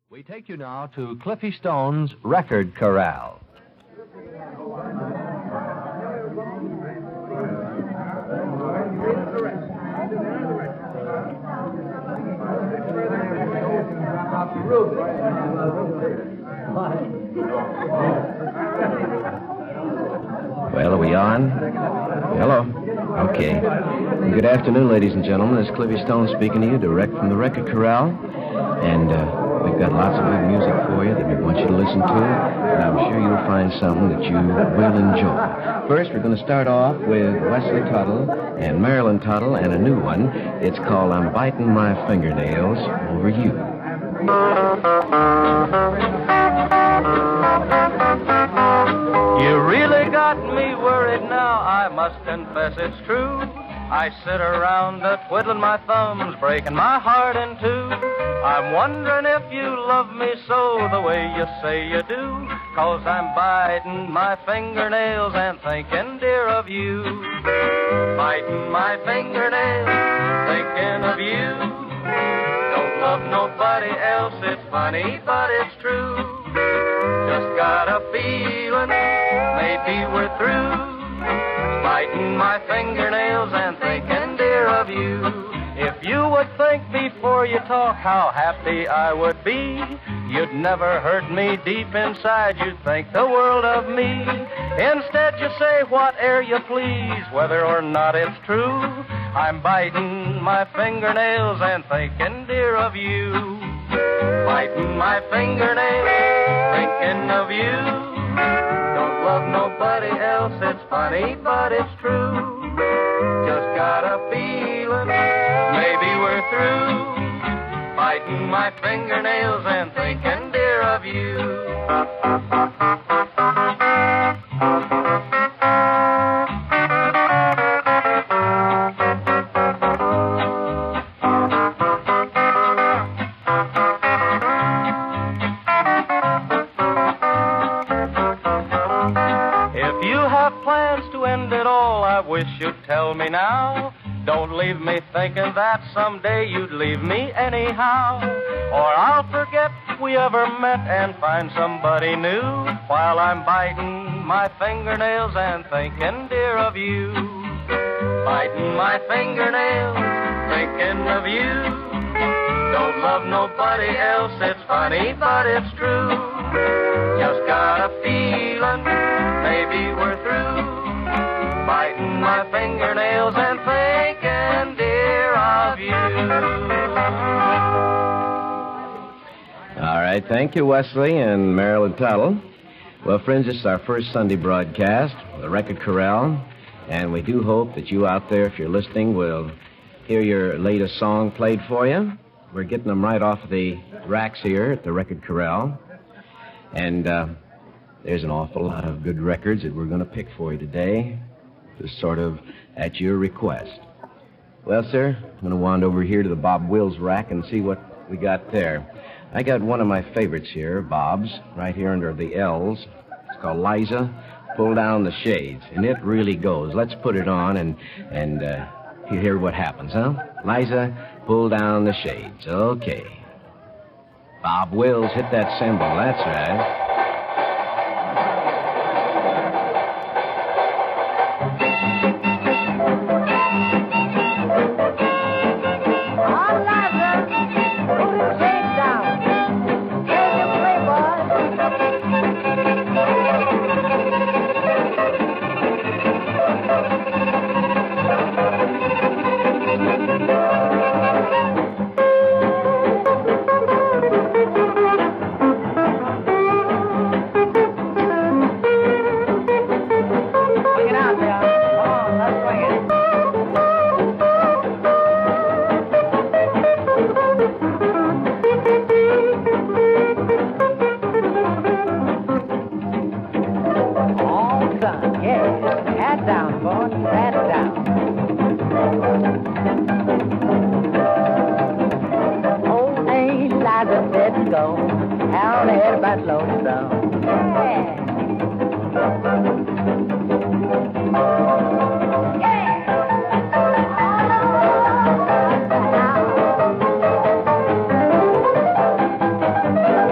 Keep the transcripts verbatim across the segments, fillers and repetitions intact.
We take you now to Cliffie Stone's Record Corral. Well, are we on? Hello. Okay. Good afternoon, ladies and gentlemen. This is Cliffie Stone speaking to you direct from the Record Corral. And uh, we've got lots of good music for you that we want you to listen to. And I'm sure you'll find something that you will enjoy. First, we're going to start off with Wesley Tuttle and Marilyn Tuttle and a new one. It's called I'm Biting My Fingernails Over You. You really got me worried now, I must confess it's true. I sit around uh, twiddling my thumbs, breaking my heart in two. I'm wondering if you love me so the way you say you do, 'cause I'm biting my fingernails and thinking, dear, of you. Biting my fingernails, thinking of you. Don't love nobody else, it's funny, but it's true. Just got a feeling, maybe we're through. Biting my fingernails and thinking, dear, of you. If you would think before you talk how happy I would be, you'd never hurt me deep inside, you'd think the world of me. Instead you say whate'er you please, whether or not it's true. I'm biting my fingernails and thinking, dear, of you. Biting my fingernails, thinking of you. Don't love nobody else, it's funny, but it's true. Just got a feeling, maybe we're through. Biting my fingernails and thinking, dear, of you. If you have plans to end it all, I wish you'd tell me now. Don't leave me thinking that someday you'd leave me anyhow. Or I'll forget we ever met and find somebody new, while I'm biting my fingernails and thinking, dear, of you. Biting my fingernails, thinking of you. Don't love nobody else, it's funny, but it's true. Just got a feeling, maybe we're through. Biting my fingernails and thinking, dear, of you. All right. Thank you, Wesley and Marilyn Tuttle. Well, friends, this is our first Sunday broadcast, the Record Corral. And we do hope that you out there, if you're listening, will hear your latest song played for you. We're getting them right off the racks here at the Record Corral. And uh, there's an awful lot of good records that we're going to pick for you today, just sort of at your request. Well, sir, I'm going to wander over here to the Bob Wills rack and see what we got there. I got one of my favorites here, Bob's, right here under the L's. It's called Liza, Pull Down the Shades, and it really goes. Let's put it on and, and uh, hear what happens, huh? Liza, Pull Down the Shades. Okay. Bob Wills, hit that cymbal. That's right. Yeah.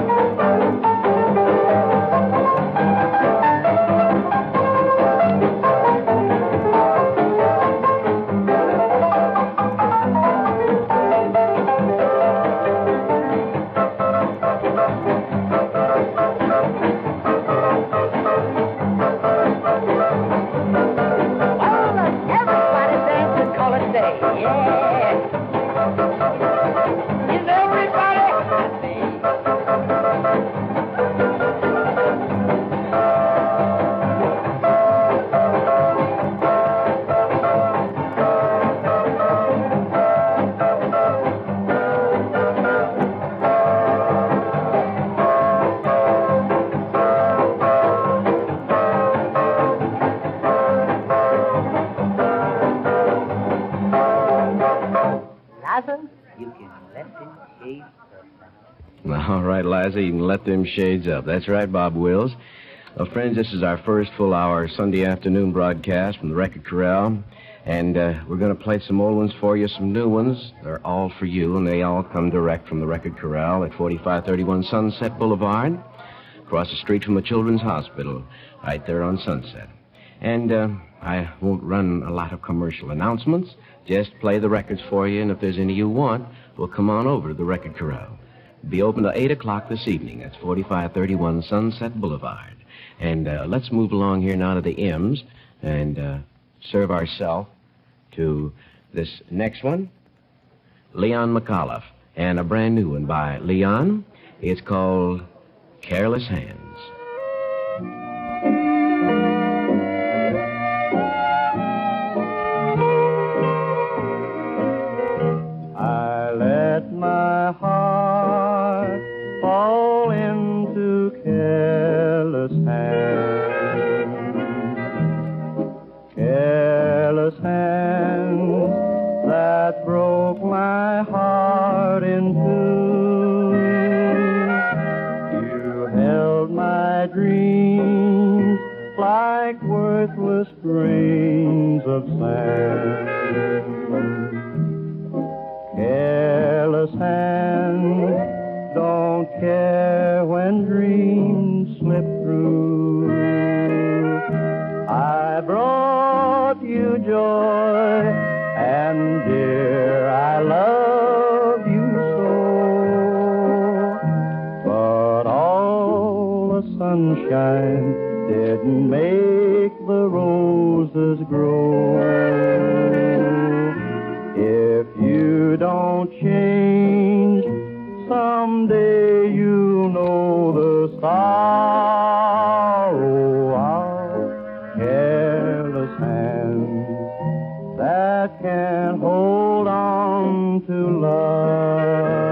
All right, Liza, you can let them shades up. That's right, Bob Wills. Well, friends, this is our first full-hour Sunday afternoon broadcast from the Record Corral, and uh, we're going to play some old ones for you, some new ones. They're all for you, and they all come direct from the Record Corral at forty-five thirty-one Sunset Boulevard, across the street from the Children's Hospital, right there on Sunset. And uh, I won't run a lot of commercial announcements. Just play the records for you, and if there's any you want, we'll come on over to the Record Corral. It'll be open till eight o'clock this evening. That's forty-five thirty-one Sunset Boulevard. And uh, let's move along here now to the M's and uh, serve ourselves to this next one, Leon McAuliffe, and a brand new one by Leon. It's called Careless Hands. I let my heart fall into careless hands, careless hands that broke my heart in two. You held my dreams like worthless grains of sand. Careless hands don't care when dreams slip through. I brought you joy, and dear, I love you so. But all the sunshine didn't make the roses grow. If you don't change, someday you'll know the sorrow of careless hands that can't hold on to love.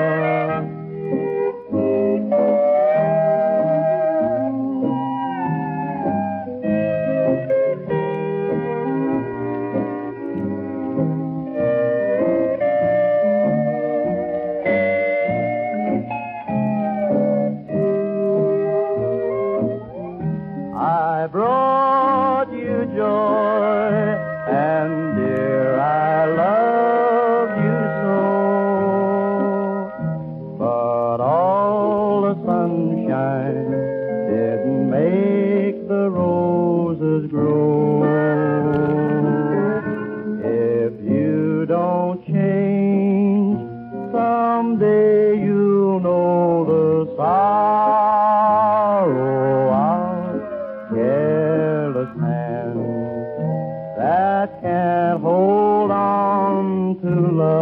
I brought you joy, and dear, I love you so. But all the sunshine didn't make the roses grow. If you don't change, someday you'll know the sorrow of careless hands that can't hold on to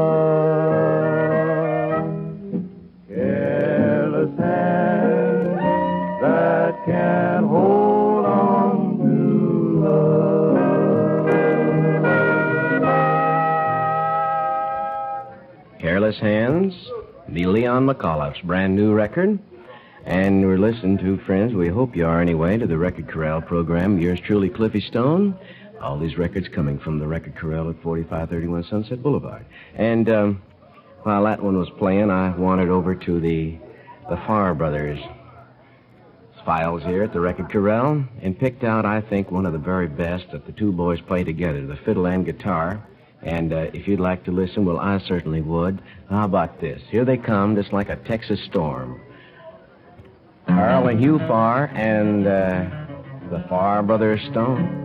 love. Careless hands that can't hold on to love. Careless Hands, the Leon McAuliffe's brand new record. And we're listening to, friends, we hope you are anyway, to the Record Corral program. Yours truly, Cliffie Stone. All these records coming from the Record Corral at forty-five thirty-one Sunset Boulevard. And um, while that one was playing, I wandered over to the the Farr Brothers files here at the Record Corral and picked out, I think, one of the very best that the two boys play together, the fiddle and guitar. And uh, if you'd like to listen, well, I certainly would. How about this? Here they come, just like a Texas storm. Carl and Hugh Farr and uh, the Farr Brothers Stone.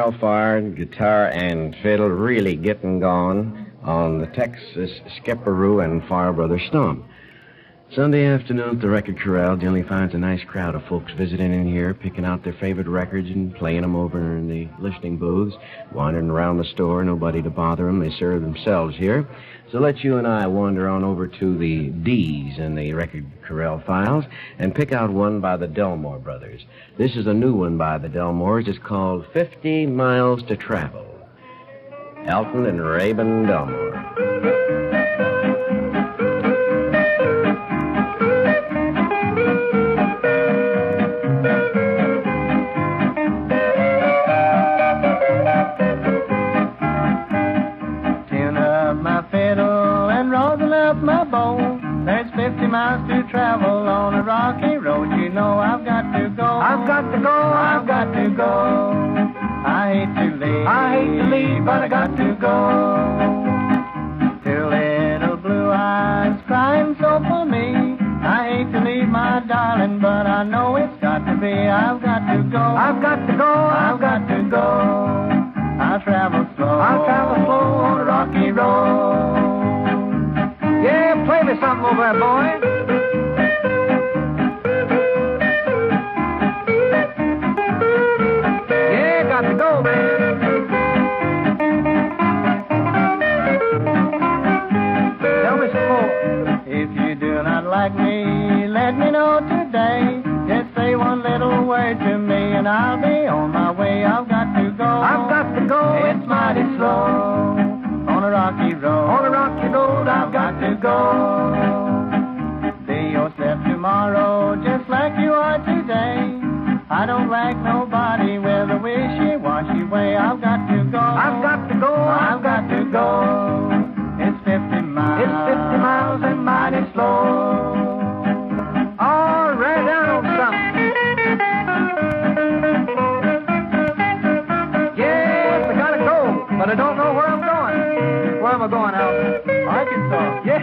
how far guitar and fiddle really getting going on the Texas Skipperoo and Far Brother Stomp. Sunday afternoon at the Record Corral generally finds a nice crowd of folks visiting in here, picking out their favorite records and playing them over in the listening booths, wandering around the store, nobody to bother them. They serve themselves here. So let's you and I wander on over to the D's in the Record Corral files and pick out one by the Delmore Brothers. This is a new one by the Delmores. It's called fifty miles to Travel. Elton and Rabin Delmore. Miles to travel on a rocky road. You know I've got to go. I've got to go. I've got to go. I hate to leave. I hate to leave, but I got to go. Two little blue eyes crying so for me. I hate to leave my darling, but I know it's got to be. I've got to go. I've got to go. I've got to go. I'll travel slow. I'll travel slow on a rocky road. Yeah, play me something over there, boy. Yeah, got to go, man. Tell me some more. If you do not like me, let me know today. Just say one little word to me and I'll be on my way. I've got to go. I've got to go. It's mighty slow. On a rocky road, on a rocky road, I've got to go. Be yourself tomorrow, just like you are today. I don't like nobody with a wishy-washy way. I've got to go. I've got to go. I've got to go. It's fifty miles. It's fifty miles and mighty slow. All right, down on something. Yes, I gotta go, but I don't know where I'm going. Where am I going, Al? Arkansas. Yeah.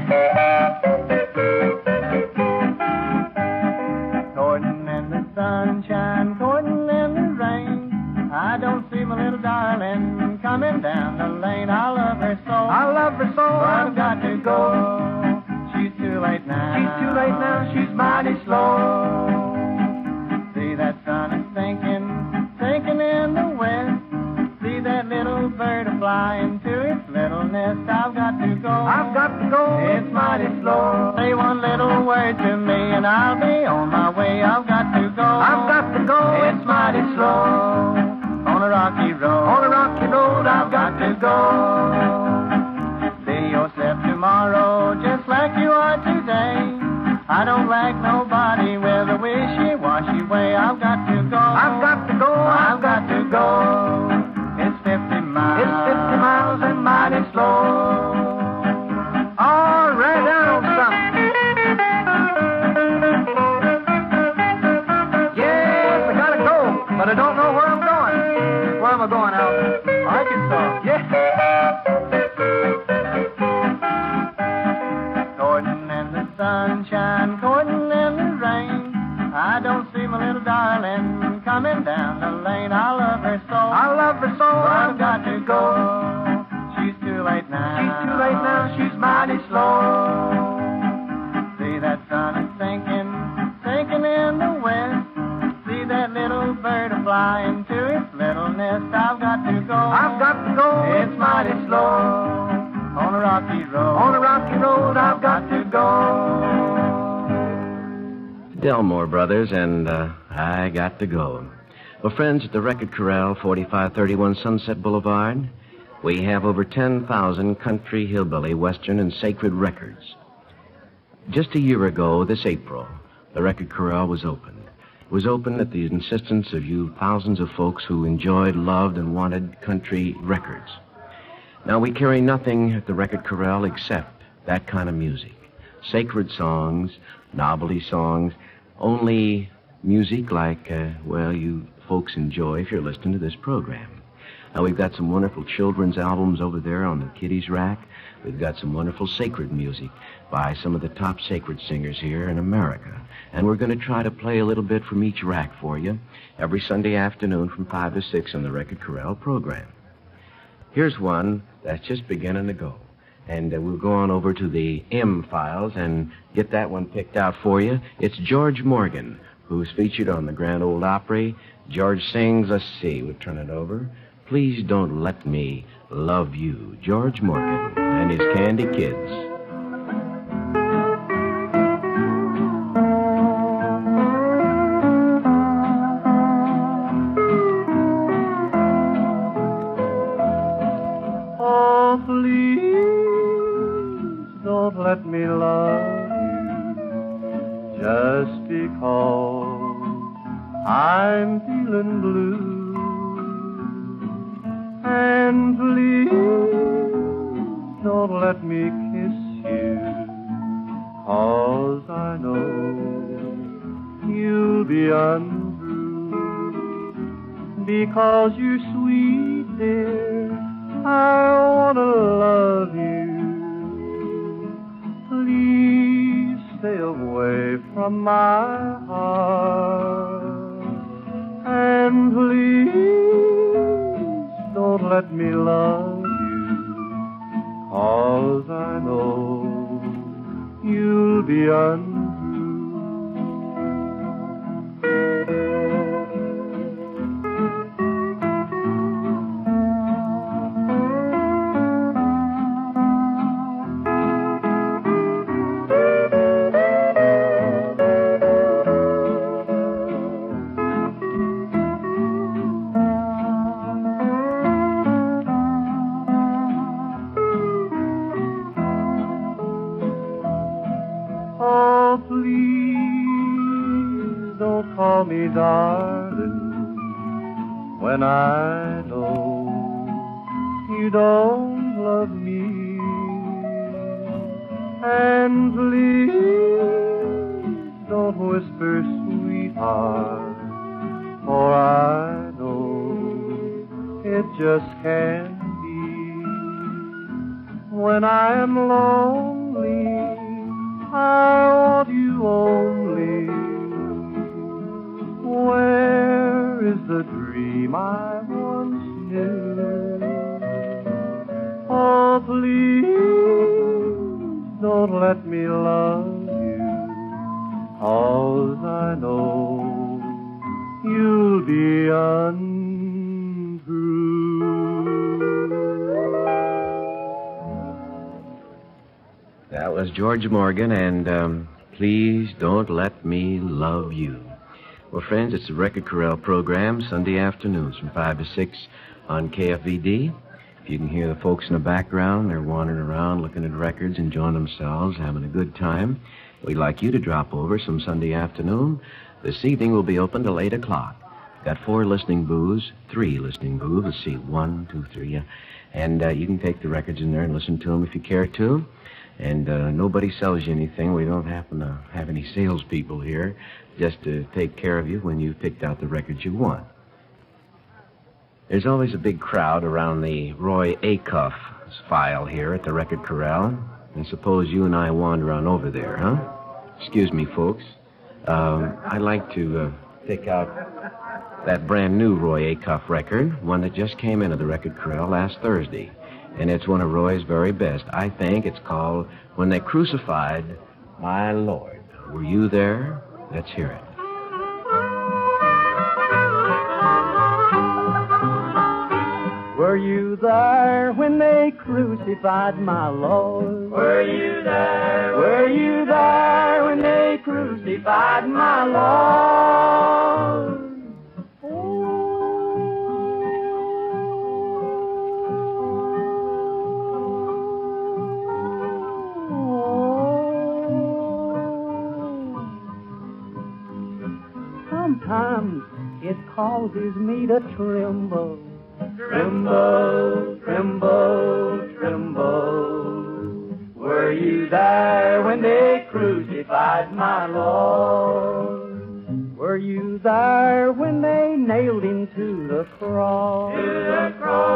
Courting in the sunshine, courting in the rain. I don't see my little darling coming down the lane. I love her so. I love her so. But I've got to go. She's too late now. She's too late now. She's mighty slow. See that sun is sinking, sinking in the west. See that little bird flying to its little nest. I've got to go. I've got to go. It's mighty slow. Say one little word to me and I'll be on my way. I've got to go. I've got to go. It's mighty slow. On a rocky road. On a rocky road, I've got to go. Be yourself tomorrow, just like you are today. I don't like nobody with a wishy-washy way. I've got to go. I've got to go. I've got to go. It's fifty miles. It's fifty miles and mighty slow. All right, down on something. Yes, I gotta go, but I don't know where I'm going. Where am I going, Al? Arkansas. Yeah. Courting in the sunshine, courting in the rain. I don't see my little darling coming down the lane. I love her so. I love her so. But I've got to go. She's too late now. She's too late now. She's mighty slow. See that sun is sinking, sinking in the west. See that little bird flying to its little nest. I've got to go. I've got to go. It's mighty slow. On a rocky road. On a rocky road, I've got to go. Delmore Brothers, and uh, I got to go. Well, friends, at the Record Corral, forty-five thirty-one Sunset Boulevard, we have over ten thousand country, hillbilly, western, and sacred records. Just a year ago, this April, the Record Corral was opened. It was opened at the insistence of you thousands of folks who enjoyed, loved, and wanted country records. Now, we carry nothing at the Record Corral except that kind of music. Sacred songs, novelty songs, only music like, uh, well, you folks enjoy if you're listening to this program. Now, we've got some wonderful children's albums over there on the kiddies' rack. We've got some wonderful sacred music by some of the top sacred singers here in America. And we're going to try to play a little bit from each rack for you every Sunday afternoon from five to six on the Record Corral program. Here's one that's just beginning to go. And uh, we'll go on over to the M files and get that one picked out for you. It's George Morgan, who's featured on the Grand Ole Opry. George sings, let's see, we'll turn it over. Please Don't Let Me Love You. George Morgan and his Candy Kids. Oh, please don't let me love you just because I'm feeling blue. And please don't let me kiss you, 'cause I know you'll be untrue. Because you're sweet, dear, I wanna love you. Please stay away from my heart. And please don't let me love you, 'cause I know you'll be untrue. Oh, please don't call me darling when I know you don't love me. And please don't whisper sweetheart, for I know it just can't be. When I am lonely, I want you only. Where is the dream I once knew? Oh, please don't let me love you, 'cause I know you'll be untrue. That was George Morgan, and um, Please Don't Let Me Love You. Well, friends, it's the Record Corral program, Sunday afternoons from five to six on K F V D. If you can hear the folks in the background, they're wandering around, looking at records, enjoying themselves, having a good time. We'd like you to drop over some Sunday afternoon. This evening will be open till eight o'clock. Got four listening booths, three listening booths. Let's see, one, two, three, yeah. And uh, you can take the records in there and listen to them if you care to. And uh, nobody sells you anything. We don't happen to have any salespeople here, just to take care of you when you've picked out the records you want. There's always a big crowd around the Roy Acuff file here at the Record Corral. And suppose you and I wander on over there, huh? Excuse me, folks. Um, I'd like to uh, pick out that brand new Roy Acuff record, one that just came into the Record Corral last Thursday. And it's one of Roy's very best. I think it's called When They Crucified My Lord. Were you there? Let's hear it. Were you there when they crucified my Lord? Were you there? Were you there when they crucified my Lord? Sometimes it causes me to tremble. Tremble, tremble, tremble. Were you there when they crucified my Lord? Were you there when they nailed him to the cross? To the cross.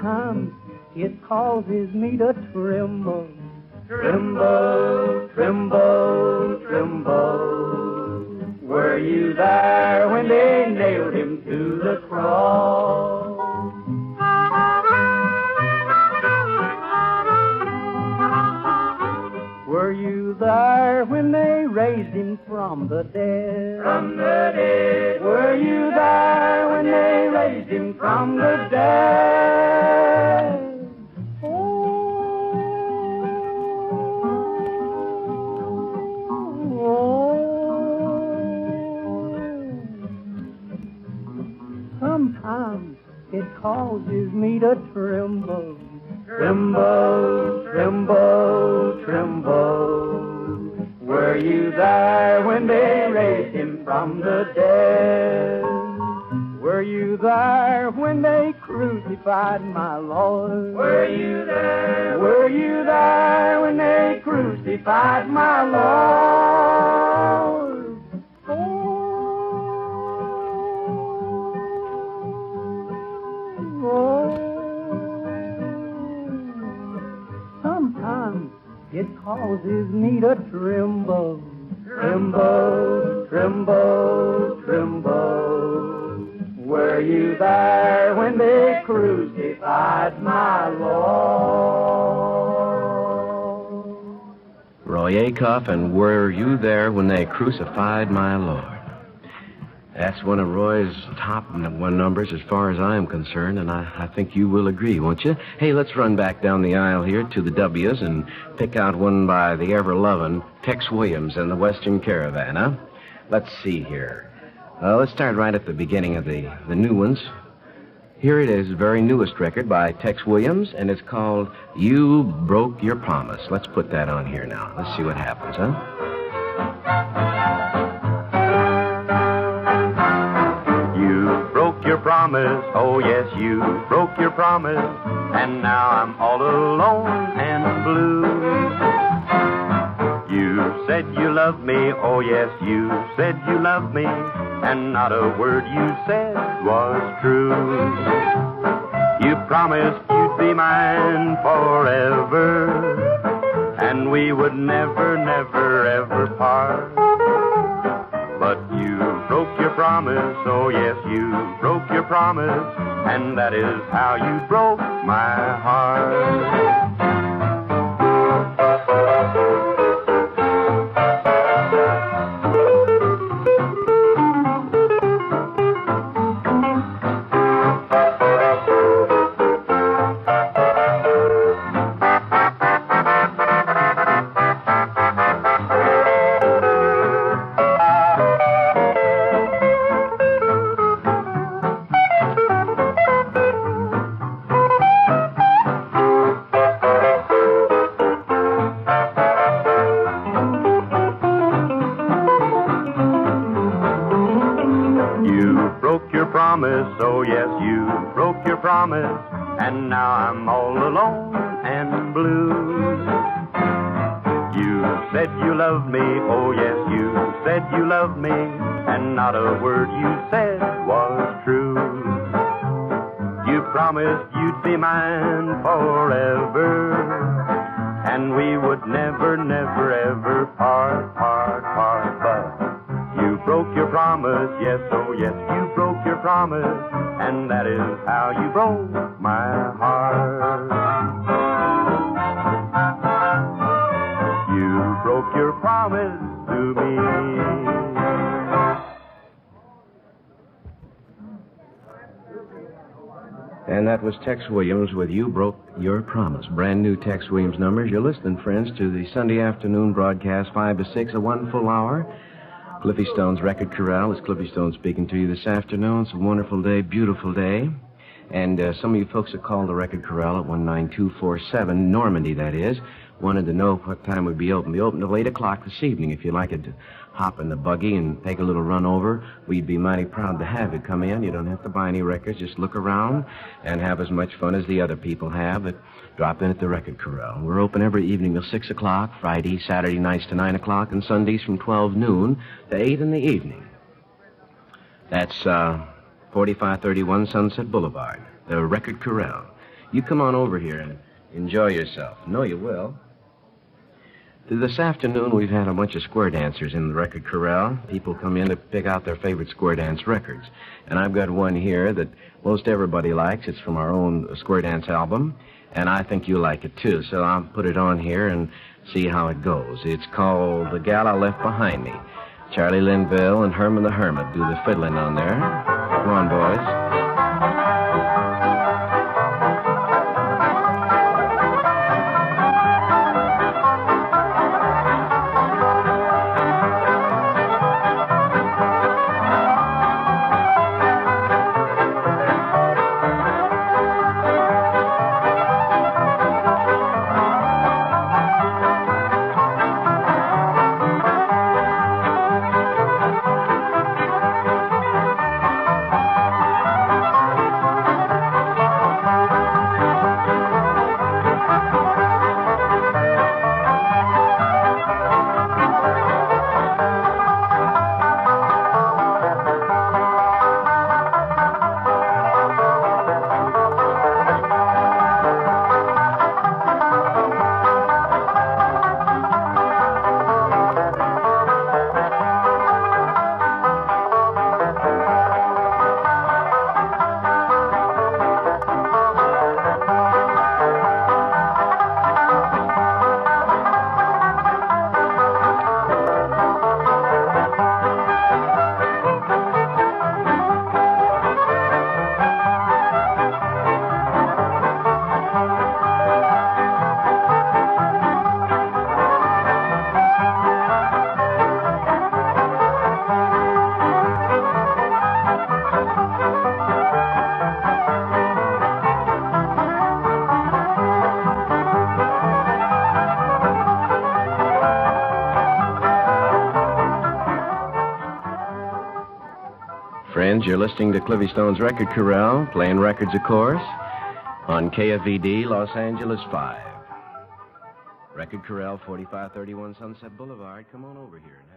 Sometimes it causes me to tremble. Tremble, tremble, tremble. Were you there when they nailed him to the cross? Were you there when they raised him from the dead? From the dead. Were you there when they raised him from the dead? Sometimes it causes me to tremble. Tremble, tremble, tremble. Were you there when they raised him from the dead? Were you there when they crucified my Lord? Were you there? Were you there when they crucified my Lord? It causes me to tremble. Tremble, tremble, tremble. Were you there when they crucified my Lord? Roy Acuff, and were you there when they crucified my Lord? That's one of Roy's top one numbers as far as I'm concerned, and I, I think you will agree, won't you? Hey, let's run back down the aisle here to the W's and pick out one by the ever-loving Tex Williams and the Western Caravan, huh? Let's see here. Uh, let's start right at the beginning of the, the new ones. Here it is, the very newest record by Tex Williams, and it's called You Broke Your Promise. Let's put that on here now. Let's see what happens, huh? Your promise, oh yes, you broke your promise, and now I'm all alone and blue. You said you loved me, oh yes, you said you loved me, and not a word you said was true. You promised you'd be mine forever, and we would never, never, ever part. But you broke your promise, oh yes, you broke your promise, and that is how you broke my heart. Oh yes, you broke your promise, and now I'm all alone and blue. You said you loved me, oh yes, you said you loved me, and not a word you said was true. You promised you'd be mine forever, and we would never, never, ever part, part, part, but you broke your promise, yes, oh yes, you broke your promise, and that is how you broke my heart. You broke your promise to me. And that was Tex Williams with You Broke Your Promise. Brand new Tex Williams numbers. You're listening, friends, to the Sunday afternoon broadcast, five to six, a one full hour. Cliffie Stone's Record Corral. It's Cliffie Stone speaking to you this afternoon. It's a wonderful day, beautiful day. And uh, some of you folks that called the Record Corral at one nine two four seven, Normandy, that is, wanted to know what time we'd be open. We'll be open till eight o'clock this evening. If you'd like to hop in the buggy and take a little run over, we'd be mighty proud to have you come in. You don't have to buy any records. Just look around and have as much fun as the other people have. But drop in at the Record Corral. We're open every evening till six o'clock, Friday, Saturday nights to nine o'clock, and Sundays from twelve noon to eight in the evening. That's uh, forty-five thirty-one Sunset Boulevard, the Record Corral. You come on over here and enjoy yourself. No, you will. This afternoon, we've had a bunch of square dancers in the Record Corral. People come in to pick out their favorite square dance records. And I've got one here that most everybody likes. It's from our own square dance album. And I think you'll like it, too. So I'll put it on here and see how it goes. It's called The Gal I Left Behind Me. Charlie Linville and Herman the Hermit do the fiddling on there. Come on, boys. Friends, you're listening to Cliffie Stone's Record Corral, playing records, of course, on K F V D, Los Angeles five. Record Corral, forty-five thirty-one Sunset Boulevard. Come on over here now.